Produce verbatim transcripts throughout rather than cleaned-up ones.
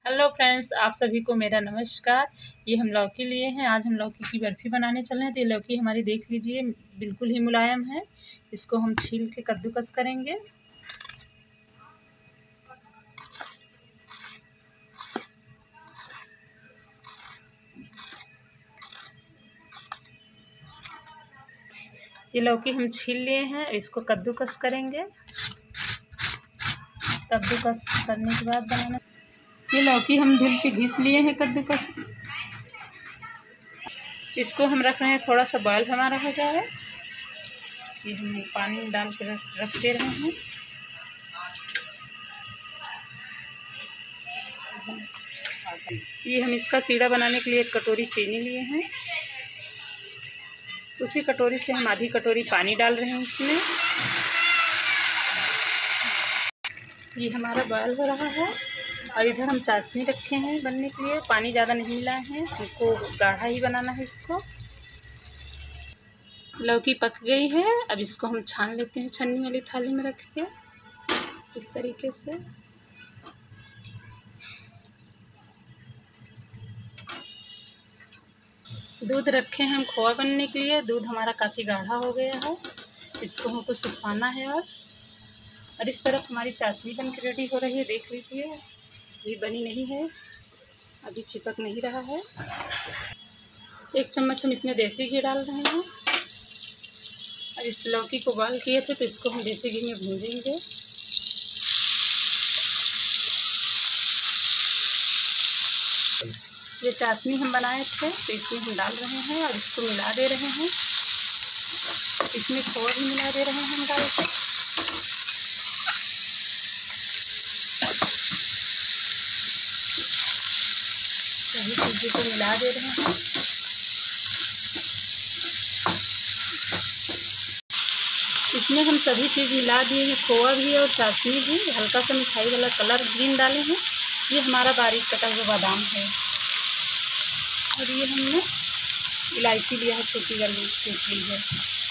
Hello friends, आप सभी को मेरा नमस्कार। ये हम लौकी लिए हैं। आज हम लौकी की बर्फ़ी बनाने चले हैं। तो ये लौकी हमारी देख लीजिए बिल्कुल ही मुलायम है। इसको हम छील के कद्दूकस करेंगे। ये लौकी हम छील लिए हैं, इसको कद्दूकस करेंगे। कद्दूकस करने के बाद बनाना। ये लौकी हम धुल के घिस लिए हैं कद्दूकस। इसको हम रख रहे हैं, थोड़ा सा बॉयल हमारा हो जाए। ये हम पानी में डाल के रख रख दे रहे हैं। ये हम इसका सीढ़ा बनाने के लिए एक कटोरी चीनी लिए हैं। उसी कटोरी से हम आधी कटोरी पानी डाल रहे हैं इसमें। ये हमारा बॉयल हो रहा है और इधर हम चाशनी रखे हैं बनने के लिए। पानी ज़्यादा नहीं मिलाए हैं, हमको गाढ़ा ही बनाना है इसको। लौकी पक गई है, अब इसको हम छान लेते हैं छन्नी वाली थाली में रख के इस तरीके से। दूध रखे हैं हम खोआ बनने के लिए। दूध हमारा काफ़ी गाढ़ा हो गया है, इसको हमको सुखाना है। और और इस तरफ हमारी चाशनी बन के रेडी हो रही है, देख लीजिए। ये बनी नहीं है, अभी चिपक नहीं रहा है। एक चम्मच हम इसमें देसी घी डाल रहे हैं। और इस लौकी को बॉयल किए थे तो इसको हम देसी घी में भूंजेंगे। ये चाशनी हम बनाए थे तो इसमें हम डाल रहे हैं और इसको मिला दे रहे हैं। इसमें खोआ भी मिला दे रहे हैं हम डाल के। सभी चीज़ों को मिला दे रहे हैं। इसमें हम सभी चीज़ मिला दिए हैं, खोआ भी और चाशनी भी। हल्का सा मिठाई वाला कलर ग्रीन डाले हैं। ये हमारा बारीक कटा हुआ बादाम है। और ये हमने इलायची लिया है, छोटी वाली कूट ली है।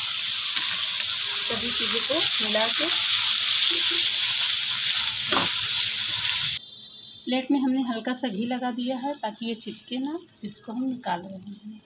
सभी चीज़ों को मिला के प्लेट में हमने हल्का सा घी लगा दिया है ताकि ये चिपके ना। इसको हम निकाल रहे हैं।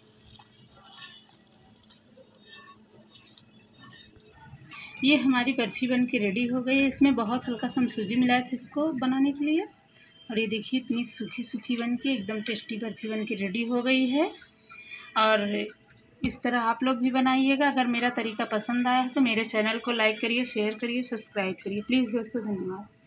ये हमारी बर्फ़ी बन के रेडी हो गई है। इसमें बहुत हल्का सा हम सूजी मिलाए थे इसको बनाने के लिए। और ये देखिए इतनी सूखी सूखी बन के एकदम टेस्टी बर्फ़ी बन के रेडी हो गई है। और इस तरह आप लोग भी बनाइएगा। अगर मेरा तरीका पसंद आया है तो मेरे चैनल को लाइक करिए, शेयर करिए, सब्सक्राइब करिए प्लीज़ दोस्तों। धन्यवाद।